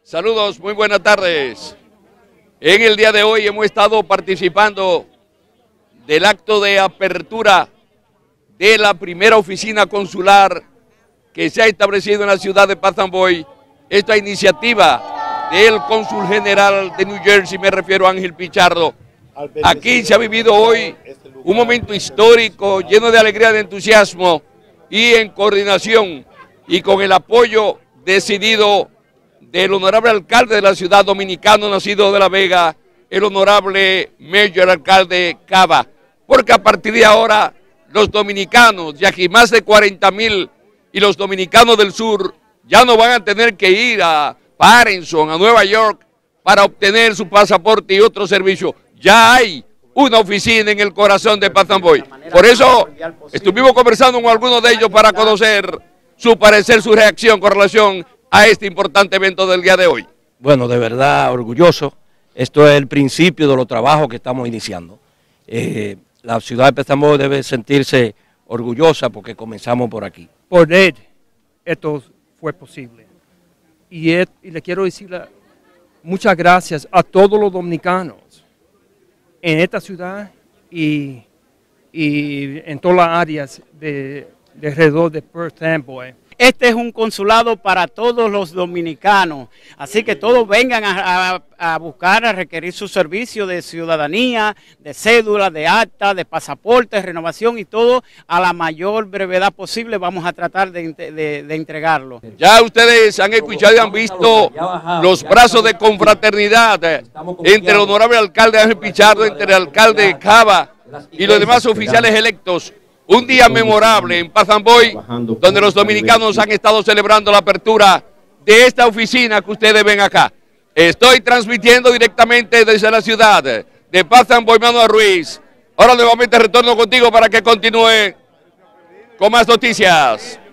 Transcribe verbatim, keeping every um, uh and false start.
Saludos, muy buenas tardes. En el día de hoy hemos estado participando del acto de apertura de la primera oficina consular que se ha establecido en la ciudad de Paz-and-Boy. Esta iniciativa del cónsul general de New Jersey, me refiero a Ángel Pichardo. Aquí se ha vivido hoy un momento histórico, lleno de alegría, de entusiasmo y en coordinación y con el apoyo decidido del honorable alcalde de la ciudad dominicano, nacido de La Vega, el honorable mayor alcalde Cava, porque a partir de ahora los dominicanos, ya que más de cuarenta mil y los dominicanos del sur ya no van a tener que ir a Parenson, a Nueva York, para obtener su pasaporte y otro servicio. Ya hay una oficina en el corazón de Paz-and-Boy. Por eso estuvimos conversando con algunos de ellos para conocer su parecer, su reacción con relación a este importante evento del día de hoy. Bueno, de verdad orgulloso. Esto es el principio de los trabajos que estamos iniciando. Eh, la ciudad de Paz-and-Boy debe sentirse orgullosa porque comenzamos por aquí. Por él, esto fue posible. Y, es, y le quiero decir muchas gracias a todos los dominicanos en esta ciudad y, y en todas las áreas de, de alrededor de Paz-and-Boy. Este es un consulado para todos los dominicanos, así que todos vengan a, a, a buscar, a requerir su servicio de ciudadanía, de cédula, de acta, de pasaporte, renovación y todo a la mayor brevedad posible. Vamos a tratar de, de, de entregarlo. Ya ustedes han escuchado y han visto los brazos de confraternidad entre el honorable alcalde Ángel Pichardo, entre el alcalde Cava y los demás oficiales electos. Un día memorable en Paz-and-Boy, donde los dominicanos han estado celebrando la apertura de esta oficina que ustedes ven acá. Estoy transmitiendo directamente desde la ciudad de Paz-and-Boy, Manuel Ruiz. Ahora nuevamente retorno contigo para que continúe con más noticias.